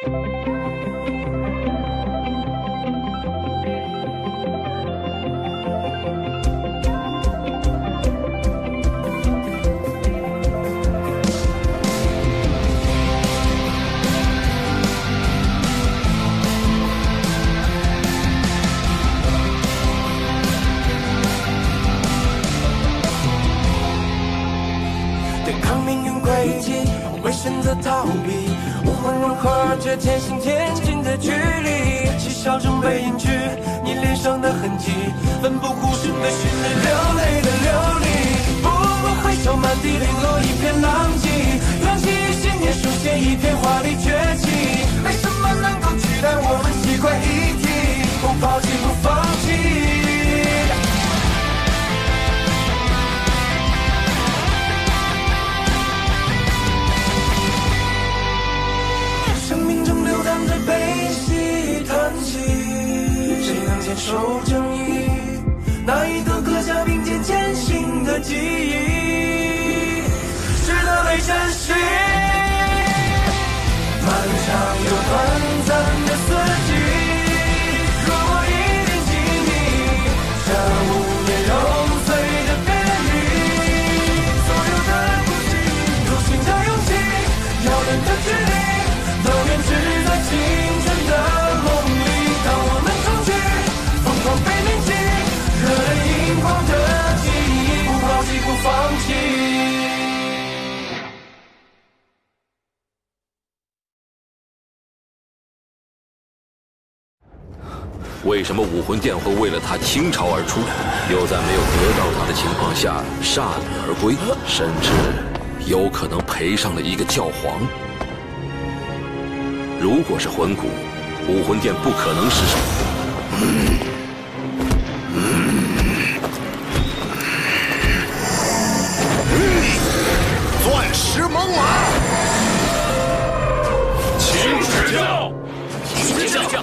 会选择逃避，无论如何这渐行渐近的距离，嬉笑中被隐去你脸上的痕迹，奋不顾身的训练，流泪的流离，不过回首满地零落一片狼藉，用记忆信念书写一片华丽崛起，没什么能够取代我们七块一体，不抛弃不放弃。悲喜叹息，谁能坚守正义？那一个刻下并肩前行的记忆，值得被珍惜。漫长又短暂的四季，如果一定经历这5年揉碎的别离，所有的孤寂，独行的勇气，遥远的距离，都编织在青春的梦里。当我们重聚，疯狂被铭记，热泪盈眶的记忆，不抛弃不放弃。 为什么武魂殿会为了他倾巢而出，又在没有得到他的情况下铩羽而归，甚至有可能赔上了一个教皇？如果是魂骨，武魂殿不可能失手。 钻石猛犸， 请指教， 请指教。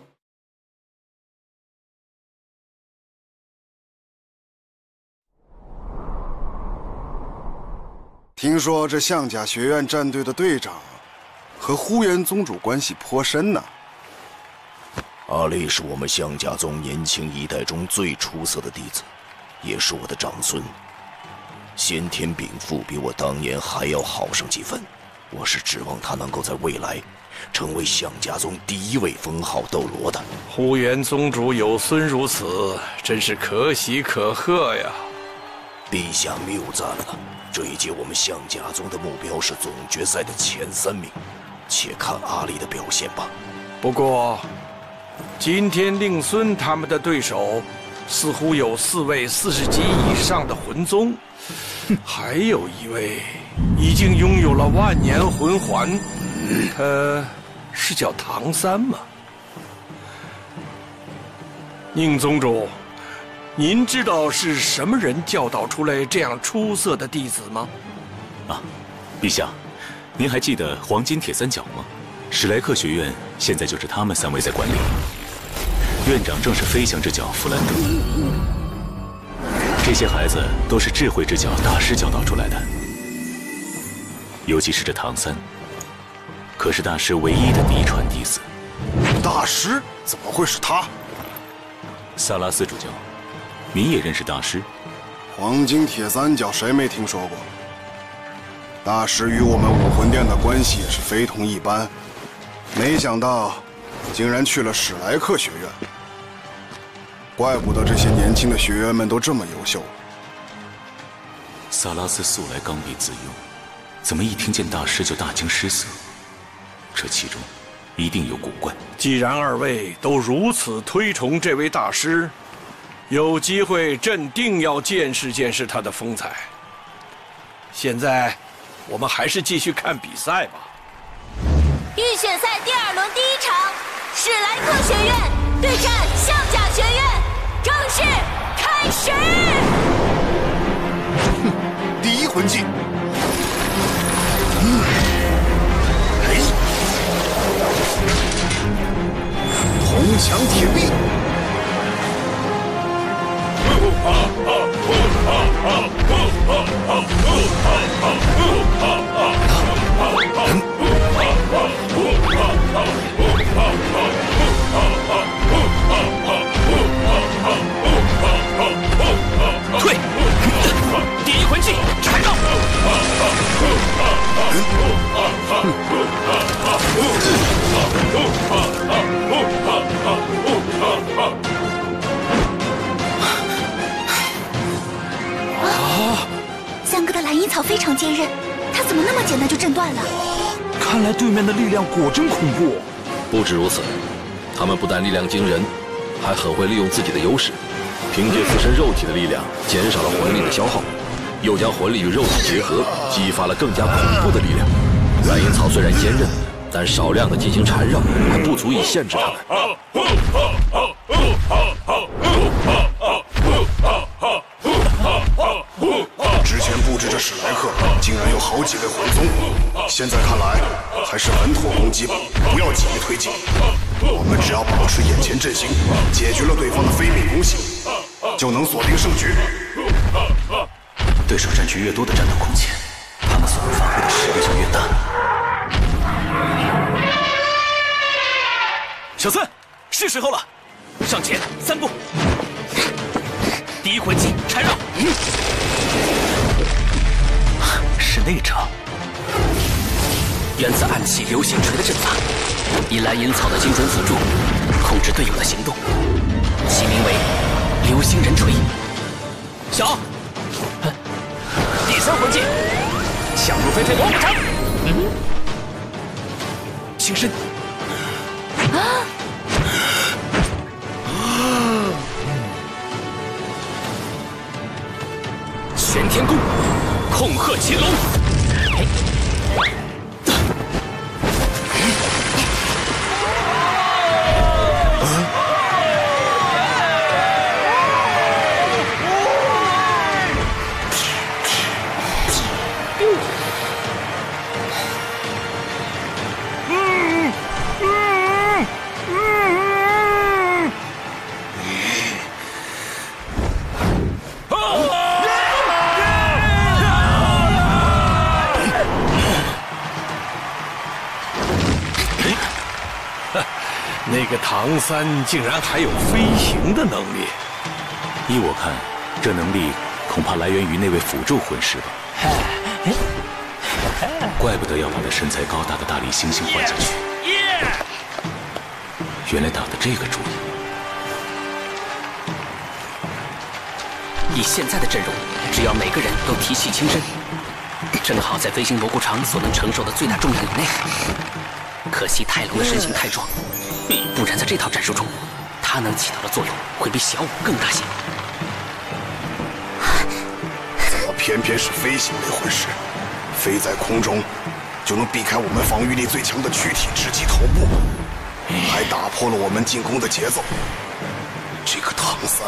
听说这象甲学院战队的队长和呼延宗主关系颇深呢。 阿力是我们象甲宗年轻一代中最出色的弟子，也是我的长孙。先天禀赋比我当年还要好上几分，我是指望他能够在未来成为象甲宗第一位封号斗罗的。 呼延宗主有孙如此，真是可喜可贺呀！ 陛下谬赞了。这一届我们象甲宗的目标是总决赛的前3名，且看阿力的表现吧。 不过，今天令孙他们的对手似乎有4位40级以上的魂宗，还有1位已经拥有了万年魂环，他是叫唐三吗？宁宗主，您知道是什么人教导出来这样出色的弟子吗？ 啊，陛下，您还记得黄金铁三角吗？史莱克学院现在就是他们3位在管理，院长正是飞翔之角弗兰德。这些孩子都是智慧之角大师教导出来的，尤其是这唐三，可是大师唯一的嫡传弟子。 大师怎么会是他？ 萨拉斯主教，您也认识大师？ 黄金铁三角谁没听说过？大师与我们武魂殿的关系也是非同一般，没想到竟然去了史莱克学院。怪不得这些年轻的学员们都这么优秀。 萨拉斯素来刚愎自用，怎么一听见大师就大惊失色？这其中一定有古怪。 既然2位都如此推崇这位大师，有机会朕定要见识见识他的风采。现在，我们还是继续看比赛吧。 预选赛第2轮第1场，史莱克学院对战象甲学院，正式开始。 第一魂技，铜墙铁壁。 草非常坚韧，他怎么那么简单就震断了？ 看来对面的力量果真恐怖。 不止如此，他们不但力量惊人，还很会利用自己的优势，凭借自身肉体的力量减少了魂力的消耗，又将魂力与肉体结合，激发了更加恐怖的力量。蓝银草虽然坚韧，但少量的进行缠绕还不足以限制他们。 之前布置着史莱克，竟然有好几位魂宗，现在看来还是稳妥攻击吧，不要急于推进。我们只要保持眼前阵型，解决了对方的非命攻系，就能锁定胜局。 对手占据越多的战斗空间，他们所能发挥的实力就越大。 小森，是时候了，上前3步。第一魂技缠绕， 是内招。 源自暗器流星锤的阵法，以蓝银草的精准辅助，控制队友的行动，其名为流星人锤。小，第3魂技向入非非魔法掌，轻身。玄天弓，控鹤擒龙。 那个唐三竟然还有飞行的能力， 依我看，这能力恐怕来源于那位辅助魂师吧。怪不得要把那身材高大的大力猩猩换下去，原来打的这个主意。 以现在的阵容，只要每个人都提气轻身，正好在飞行蘑菇场所能承受的最大重量以内。可惜泰隆的身形太壮，不然在这套战术中，他能起到的作用会比小五更大些。 怎么偏偏是飞行类魂师？飞在空中就能避开我们防御力最强的躯体直击头部，还打破了我们进攻的节奏。这个唐三，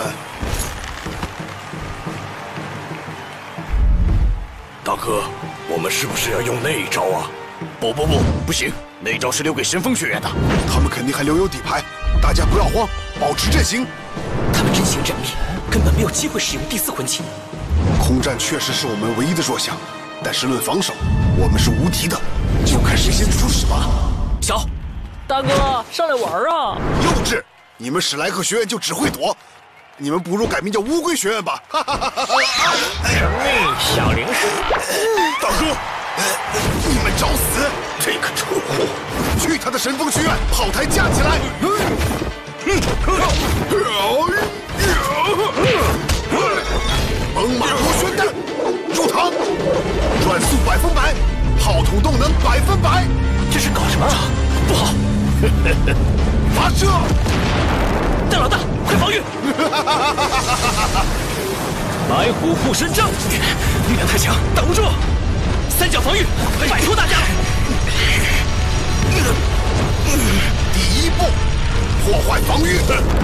大哥，我们是不是要用那一招啊？不行，那一招是留给神风学院的。 他们肯定还留有底牌，大家不要慌，保持阵型。 他们阵型缜密，根本没有机会使用第4魂技。 空战确实是我们唯一的弱项，但是论防守，我们是无敌的，就看谁先出手吧。 小， 大哥上来玩啊！ 幼稚！你们史莱克学院就只会躲，你们不如改名叫乌龟学院吧。 神秘小零食， 大哥，你们找死！这个臭货，去他的神风学院，炮台架起来！猛犸螺旋弹，入膛，转速100%，炮筒动能100%。 这是搞什么？不好！ 发射！ 大老大，快防御！ 白虎护身杖， 力量太强，挡不住。3角防御，摆脱大家。 第1步，破坏防御。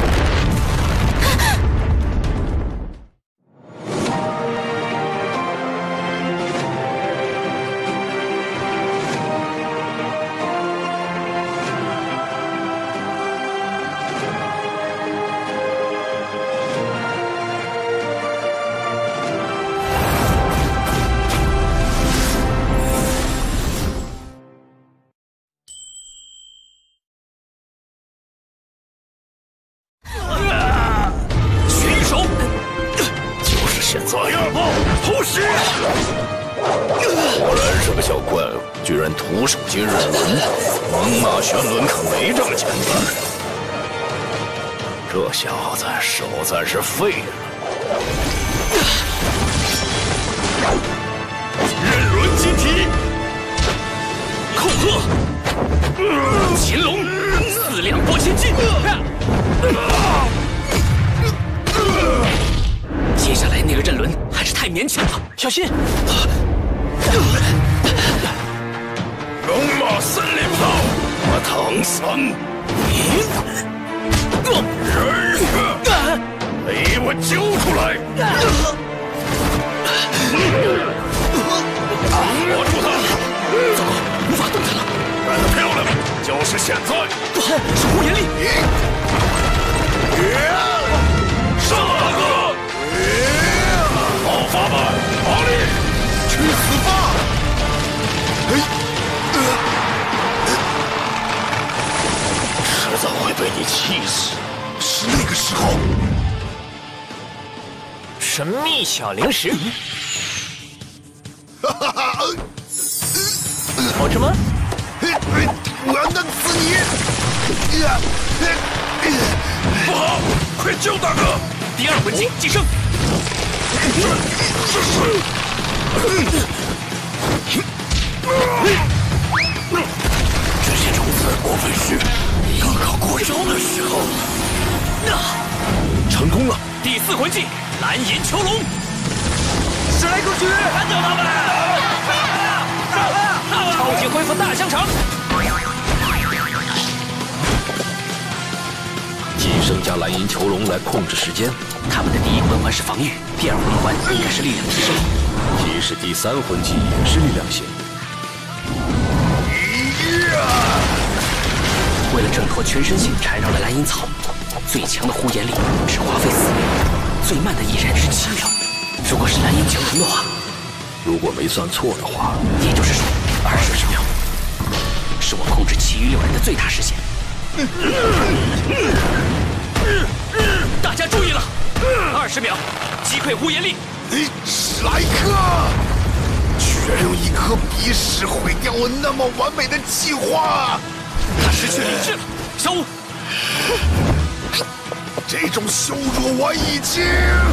居然徒手接日轮，猛犸旋轮可没这么简单。这小子手算是废了。 刃轮集体，扣鹤，擒龙，四两拨千斤。接下来那个刃轮还是太勉强了，小心！龙马森林炮，我唐僧，人给我揪出来！握住他！糟糕，无法动弹了！干得漂亮，就是现在！是呼延力！上大哥！爆发吧，阿力！ 去死吧！ 迟早会被你气死。 是那个时候。 神秘小零食，好吃吗？ 我要弄死你！ 不好，快救大哥！第二魂技寄生。 这些虫子莫非是刚刚过招的时候？ 成功了！第四魂技蓝银囚龙， 史莱克学院干掉他们！超级恢复大香肠。 寄生加蓝银囚龙来控制时间。 他们的第一魂环是防御，第二魂环应该是力量提升。 即使第三魂技也是力量型。 为了挣脱全身性缠绕的蓝银草，最强的呼延力只花费4秒，最慢的依然是7秒。如果是蓝银囚龙的话， 如果没算错的话， 也就是说20秒，是我控制其余6人的最大时限。 大家注意了，20秒击溃呼延力。 史莱克，居然用一颗鼻屎毁掉我那么完美的计划！ 他失去理智了，小五。 这种羞辱我已经……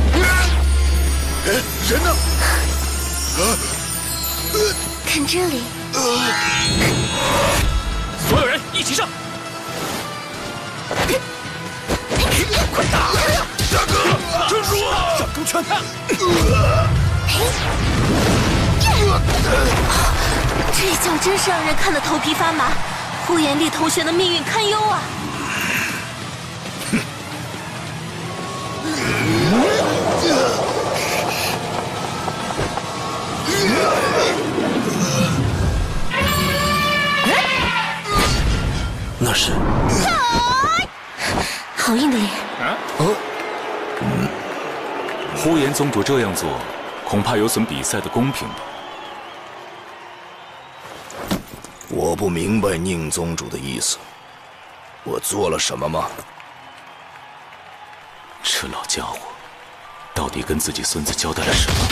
人呢？ 看这里， 所有人一起上！ 快打！ 大哥，撑住啊！ 掌中拳！ 这一脚真是让人看得头皮发麻。呼延力同学的命运堪忧啊！ 那是好硬的脸。 呼延宗主这样做，恐怕有损比赛的公平吧？ 我不明白宁宗主的意思，我做了什么吗？ 这老家伙到底跟自己孙子交代了什么？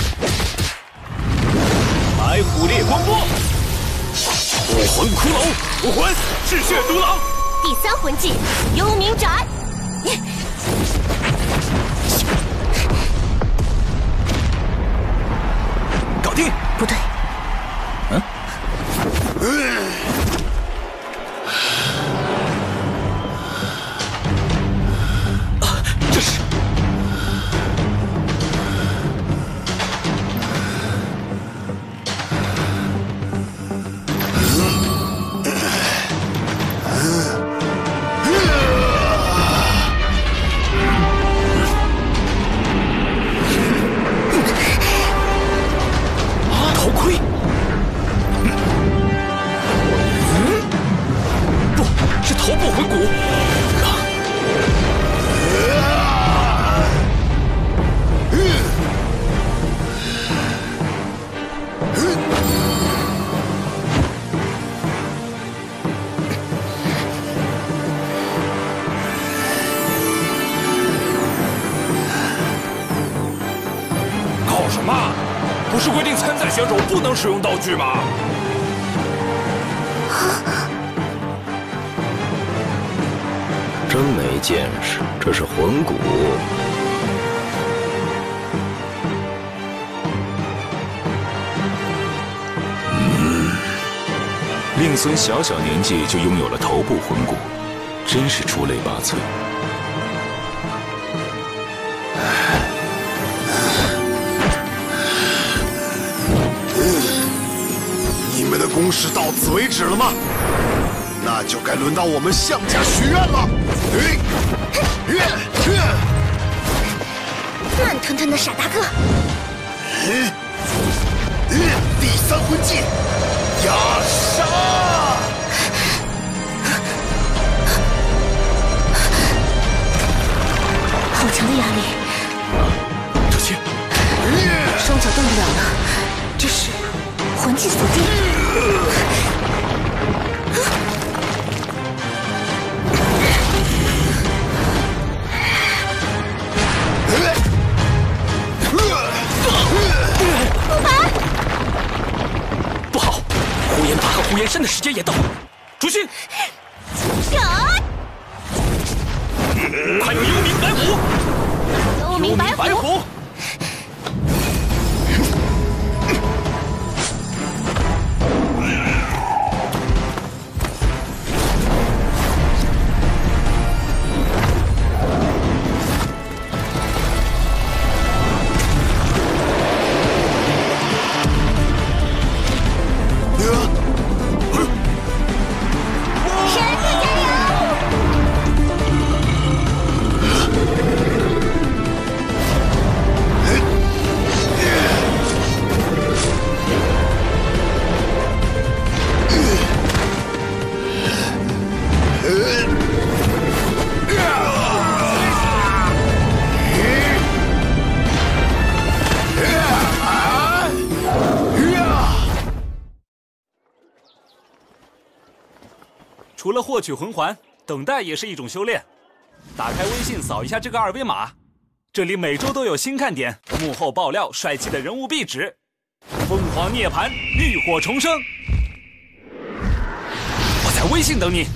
白虎烈光波， 武魂骷髅，武魂嗜血独狼， 第三魂技幽冥斩。 搞定！ 不对， 这是头盔。不是头部魂骨。 搞什么？不是规定参赛选手不能使用道具吗？ 真没见识，这是魂骨。 令孙小小年纪就拥有了头部魂骨，真是出类拔萃。 你们的攻势到此为止了吗？那就该轮到我们象甲学院了。 慢吞吞的傻大个！ 第三魂技，压杀！ 好强的压力！ 这些， 双脚动不了了，这是魂技锁定。 不好，呼延拔和呼延山的时间也到了。主勋，快有幽冥白虎！ 幽冥白虎！ 除了获取魂环，等待也是一种修炼。打开微信扫一下这个2维码，这里每周都有新看点、幕后爆料、帅气的人物壁纸。凤凰涅槃，浴火重生。我在微信等你。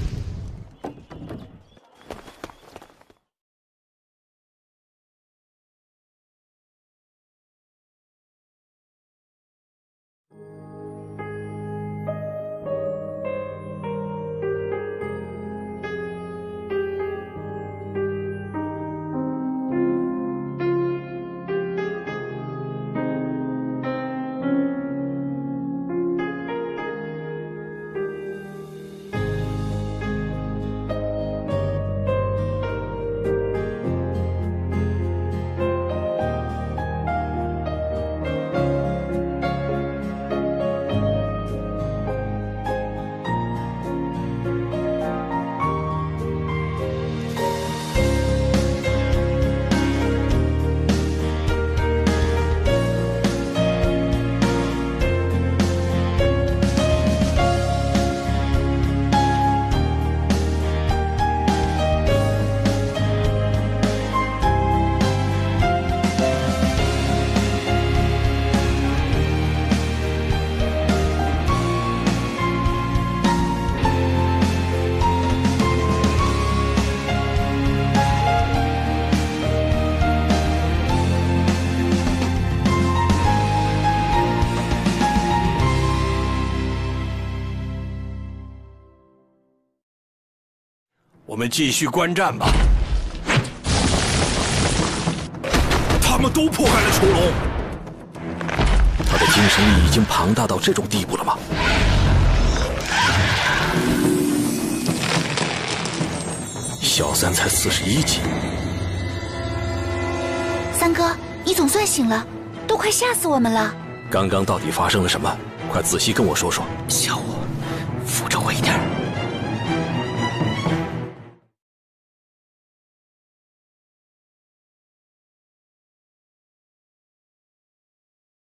我们继续观战吧。 他们都破开了囚笼。 他的精神力已经庞大到这种地步了吗？小三才41级。 三哥，你总算醒了，都快吓死我们了。 刚刚到底发生了什么？快仔细跟我说说。 小五